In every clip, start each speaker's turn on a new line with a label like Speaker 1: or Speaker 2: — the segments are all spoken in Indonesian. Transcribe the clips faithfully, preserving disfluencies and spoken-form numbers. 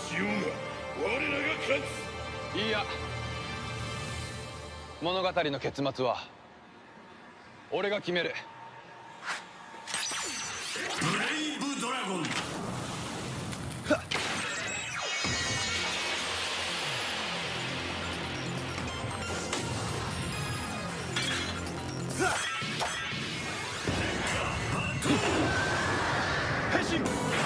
Speaker 1: いいや、物語の結末は俺が決める。
Speaker 2: ブレイブドラゴン。変身。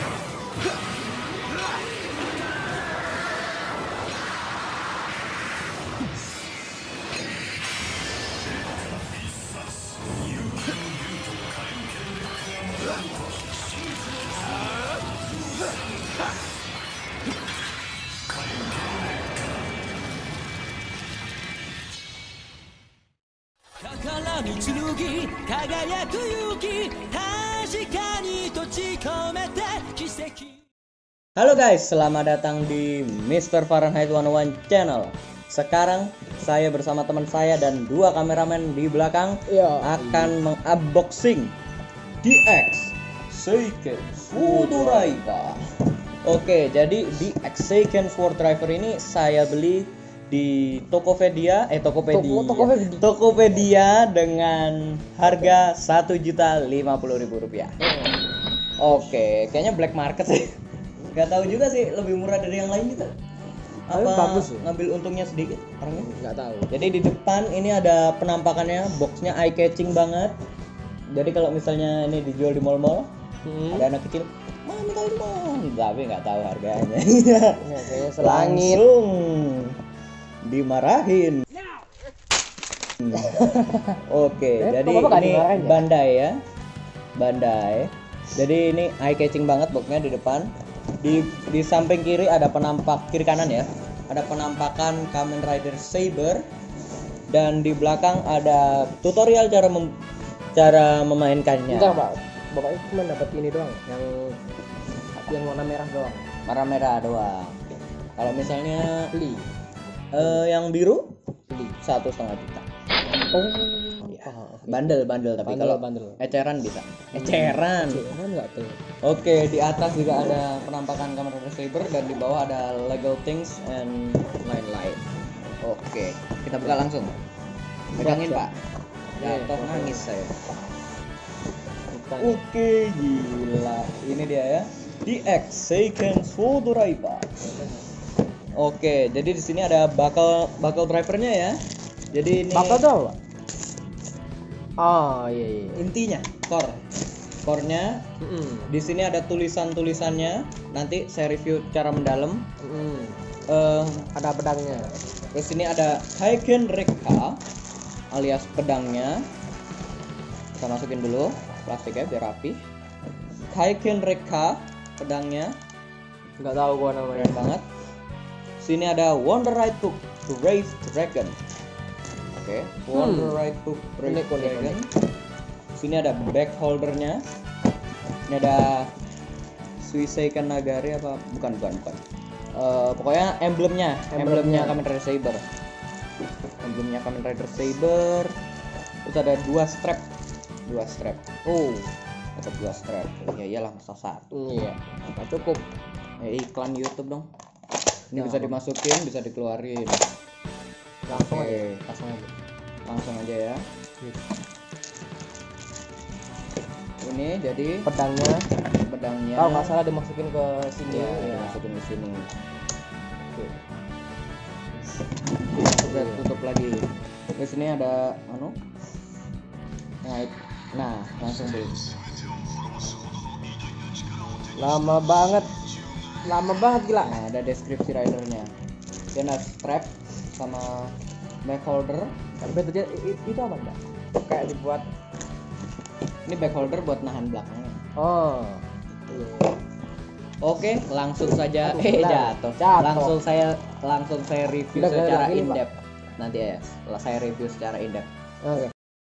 Speaker 3: 宝に剣輝く勇気確かに閉じ込めて奇跡。
Speaker 4: Halo guys, selamat datang di Mister Fahrenheit seratus satu Channel. Sekarang saya bersama teman saya dan dua kameramen di belakang
Speaker 5: Yo,
Speaker 4: akan mengunboxing D X Seiken Sword Driver. Oke, jadi D X Seiken Sword Driver ini saya beli di Tokopedia, eh Tokopedia,
Speaker 5: Toko- Tokopedia.
Speaker 4: Tokopedia dengan harga satu juta lima puluh ribu rupiah. Oke, kayaknya black market sih. Gak tahu juga sih, lebih murah dari yang lain juga.
Speaker 5: Tapi
Speaker 4: Apa
Speaker 5: bagus sih.
Speaker 4: ngambil untungnya sedikit orangnya?
Speaker 5: Nggak tahu.
Speaker 4: Jadi di depan ini ada penampakannya, boxnya eye catching banget. Jadi kalau misalnya ini dijual di mall-mall,
Speaker 5: Hmm.
Speaker 4: ada anak kecil, "Mami tahu di mall," tapi nggak tahu harganya.
Speaker 5: Ya, kayaknya selangit.
Speaker 4: Langsung dimarahin. Oke,
Speaker 5: Eh,
Speaker 4: jadi
Speaker 5: kok Bapak nggak
Speaker 4: ini
Speaker 5: dimarahin ya?
Speaker 4: Bandai ya, Bandai. Jadi ini eye catching banget boxnya di depan. Di di samping kiri ada penampak, kiri kanan ya, ada penampakan Kamen Rider Saber, dan di belakang ada tutorial cara mem- cara memainkannya.
Speaker 5: Bentar Pak, Bapak itu cuma dapat ini doang, yang yang warna merah doang.
Speaker 4: Warna merah doang. Kalau misalnya
Speaker 5: Beli,
Speaker 4: eh, yang biru
Speaker 5: beli.
Speaker 4: satu setengah juta.
Speaker 5: Oh,
Speaker 4: Ya, bandel bandel tapi
Speaker 5: Bandel,
Speaker 4: kalau
Speaker 5: bandel.
Speaker 4: eceran bisa. Eceran.
Speaker 5: Kan nggak tuh.
Speaker 4: Oke, di atas juga ada penampakan Kamen Rider Saber dan di bawah ada Lego things and lain-lain. Oke, kita buka langsung. Pegangin,
Speaker 5: Siap,
Speaker 4: Pak. Jatuh
Speaker 5: Oke.
Speaker 4: nangis saya.
Speaker 5: Bukan.
Speaker 4: Oke, gila. Ini dia ya. D X Seiken Sword Driver. Oke, jadi di sini ada bakal bakal drivernya ya. Jadi ini
Speaker 5: Bakal tuh Pak? Oh iya iya.
Speaker 4: intinya core. Core-nya
Speaker 5: Mm-mm.
Speaker 4: di sini ada tulisan-tulisannya. Nanti saya review cara mendalam.
Speaker 5: Mm-mm.
Speaker 4: Eh,
Speaker 5: Ada pedangnya.
Speaker 4: Di sini ada Kaiken Rekka alias pedangnya. Kita masukin dulu plastiknya biar rapi. Kaiken Rekka pedangnya
Speaker 5: Nggak tahu gua namanya.
Speaker 4: keren banget. Sini ada Wonder Right Hook Brave Dragon. Oke, Wonder Right Hook Brave
Speaker 5: Unik, unik,
Speaker 4: Dragon. Sini ada back holdernya. Ini ada Suiseiken Nagari apa bukan bukan bukan. Eh, pokoknya emblemnya, emblemnya
Speaker 5: Emblemnya.
Speaker 4: Kamen Rider Saber. Emblemnya Kamen Rider Saber. Terus ada dua strap, dua strap.
Speaker 5: Oh,
Speaker 4: Dapat dua strap. Ya iyalah masa satu.
Speaker 5: iya. Nggak cukup.
Speaker 4: Eh, iklan YouTube dong. Ini
Speaker 5: Ya,
Speaker 4: bisa
Speaker 5: apa?
Speaker 4: dimasukin, bisa dikeluarin.
Speaker 5: Langsung
Speaker 4: Oke.
Speaker 5: aja. Langsung aja.
Speaker 4: Langsung aja ya. Ini jadi
Speaker 5: Pedangnya.
Speaker 4: pedangnya.
Speaker 5: Kalau nggak salah dimasukin ke sini.
Speaker 4: Ya,
Speaker 5: Ya.
Speaker 4: masukin di sini.
Speaker 5: Oke.
Speaker 4: Udah tutup lagi. Di sini ada anu. Nah, it- nah langsung beli.
Speaker 5: Lama banget. Lama banget gila.
Speaker 4: Nah, ada deskripsi ridernya. Dan ada strap sama back holder.
Speaker 5: Betulnya i- itu apa enggak? Kayak dibuat.
Speaker 4: Ini back holder buat nahan belakangnya.
Speaker 5: Oh. Iya.
Speaker 4: Oke, langsung saja
Speaker 5: Aduh,
Speaker 4: eh
Speaker 5: benar.
Speaker 4: jatuh.
Speaker 5: Jatuh.
Speaker 4: Langsung saya langsung saya review
Speaker 5: Udah,
Speaker 4: secara
Speaker 5: udah, ini,
Speaker 4: in
Speaker 5: Pak.
Speaker 4: depth. Nanti ya, setelah saya review secara in depth.
Speaker 5: Oke.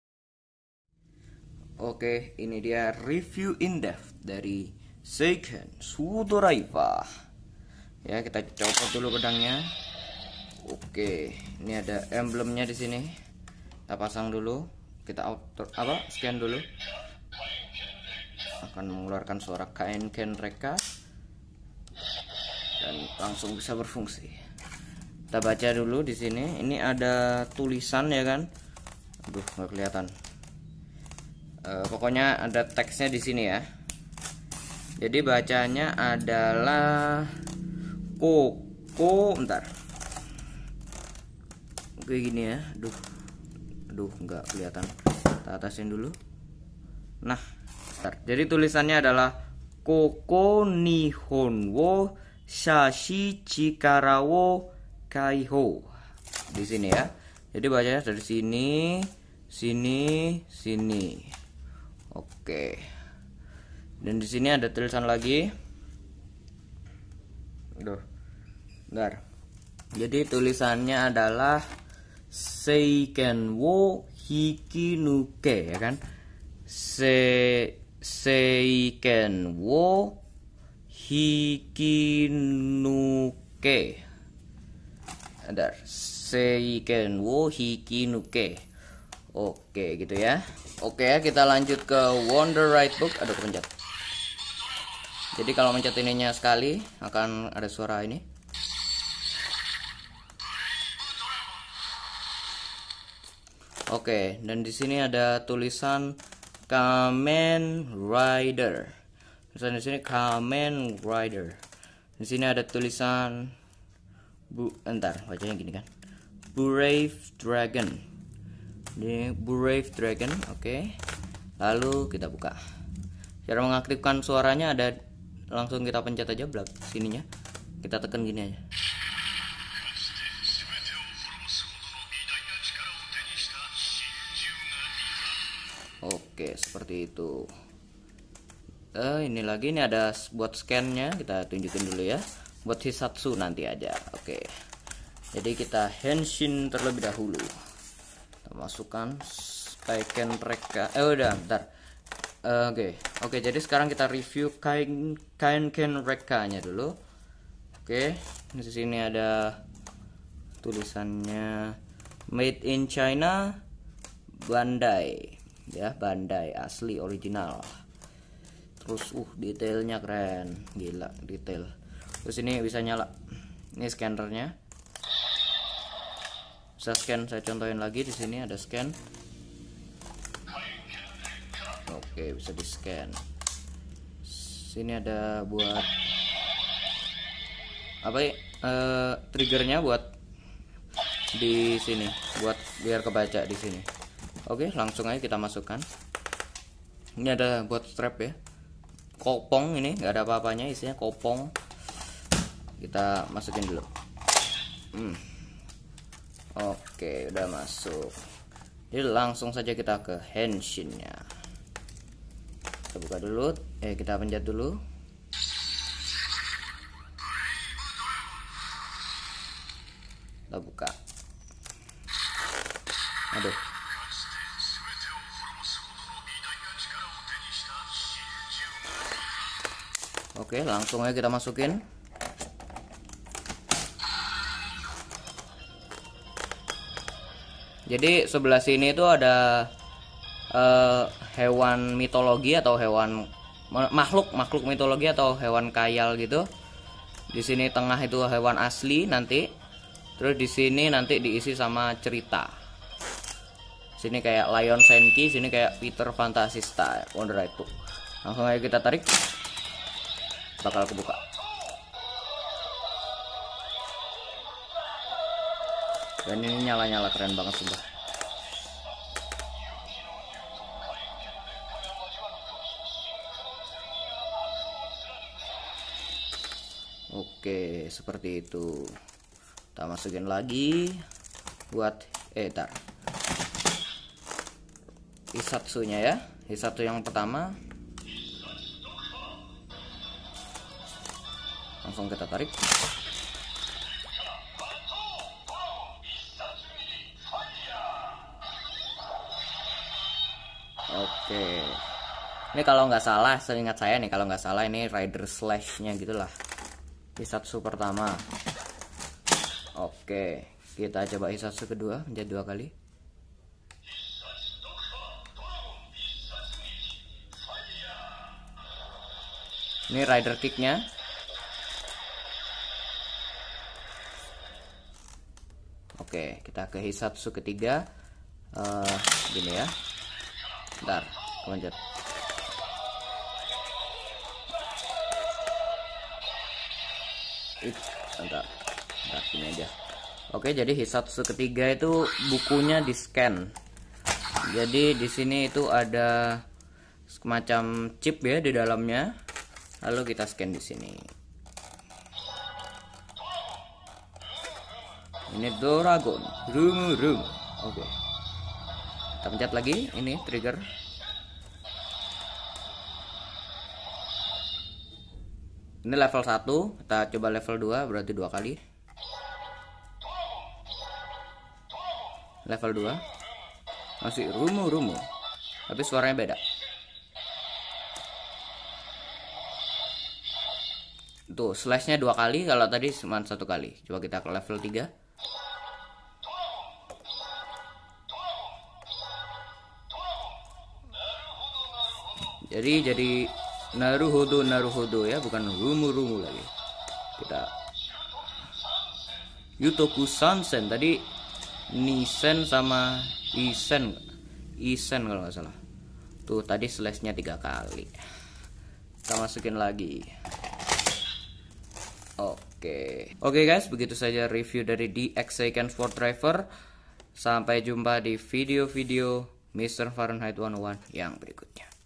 Speaker 4: Oke, ini dia review in depth dari Seiken Sword Driver. Ya, kita copot dulu pedangnya. Oke, ini ada emblemnya di sini. Kita pasang dulu. Kita auto apa? Scan dulu. Akan mengeluarkan suara Kaiken Rekka. dan langsung bisa berfungsi. Kita baca dulu di sini. Ini ada tulisan ya kan? Aduh, nggak kelihatan. E, pokoknya ada teksnya di sini ya. Jadi bacanya adalah koko, bentar. Oke gini ya. Aduh. Aduh, nggak kelihatan. Kita atasin dulu. Nah, bentar. Jadi tulisannya adalah koko nihon wo shashi chikara wo kaiho. Di sini ya. Jadi bacanya dari sini, sini, sini. Oke. Dan di sini ada tulisan lagi. Aduh. Bentar. Jadi tulisannya adalah Seiken wo hikinuke ya kan? Se Seiken wo hikinuke. Ada Seiken wo hikinuke. Oke gitu ya. Oke kita lanjut ke Wonder Right Book. Aduh kepencet. Jadi kalau mencet ininya sekali akan ada suara ini. Oke, dan di sini ada tulisan Kamen Rider. Tulisan di sini Kamen Rider. Di sini ada tulisan Bu, entar bacanya gini kan. Brave Dragon. Ini Brave Dragon, oke. Lalu kita buka. Cara mengaktifkan suaranya ada, langsung kita pencet aja belak sininya. Kita tekan gini aja. Oke, seperti itu. Eh, ini lagi ini ada buat scan-nya, kita tunjukin dulu ya. Buat Hisatsu nanti aja. Oke. Jadi kita henshin terlebih dahulu. Kita masukkan Kaiken Rekka. Eh udah, bentar. Uh, Oke, okay. Oke. Okay, jadi sekarang kita review Kain Kaiken Rekka-nya dulu. Oke. Okay. Di sini ada tulisannya Made in China, Bandai. Ya, Bandai asli original. Terus uh detailnya keren, gila detail. Terus ini bisa nyala. Ini scannernya. Bisa scan, saya contohin lagi di sini ada scan. Oke, bisa di scan. Sini ada buat apa ya? Eh, triggernya buat di sini, buat biar kebaca di sini. Oke, langsung aja kita masukkan. Ini ada buat strap ya. Kopong ini nggak ada apa-apanya, isinya kopong. Kita masukin dulu. Hmm. Oke, udah masuk. Jadi langsung saja kita ke henshin-nya. Kita buka dulu, eh kita pencet dulu. Kita buka. Aduh. Oke, langsung aja kita masukin. Jadi sebelah sini itu ada uh, hewan mitologi atau hewan makhluk makhluk mitologi atau hewan khayal gitu. Di sini tengah itu hewan asli nanti. Terus di sini nanti diisi sama cerita. Sini kayak Lion Senki, sini kayak Peter Fantasista, Wonder Right Book. Langsung aja kita tarik. Bakal kebuka. Dan ini nyala-nyala keren banget sumpah. Oke, seperti itu. Kita masukin lagi buat eh tar. Hisatsunya ya. Hisatsu yang pertama. Langsung kita tarik. Oke. Ini kalau nggak salah, seingat saya nih kalau nggak salah ini Rider Slash-nya gitulah. Hisatsu pertama. Oke, kita coba Hisatsu kedua, menjadi dua kali. Ini Rider Kick-nya. Oke, kita ke Hisatsu ketiga. Uh, gini ya. Bentar, lanjut. Ih, bentar. Bentar, gini aja. Oke, jadi Hisatsu ketiga itu bukunya di scan. Jadi di sini itu ada semacam chip ya di dalamnya. Lalu kita scan di sini. Ini Dragon, Rumu Rumu. Oke. Kita pencet lagi, ini trigger. Ini level satu, kita coba level dua, berarti dua kali. Level dua. Masih Rumu Rumu. Tapi suaranya beda. Tuh, slashnya dua kali, kalau tadi cuma satu kali. Coba kita ke level tiga. Jadi jadi Naruhodo Naruhodo ya, bukan Rumu Rumu lagi. Kita Yutoku Sansen tadi Nisen sama Isen Isen kalau nggak salah. Tuh tadi slashnya tiga kali. Kita masukin lagi. Oke, oke guys, begitu saja review dari D X Seiken Sport Driver. Sampai jumpa di video-video Mister Fahrenheit seratus satu yang berikutnya.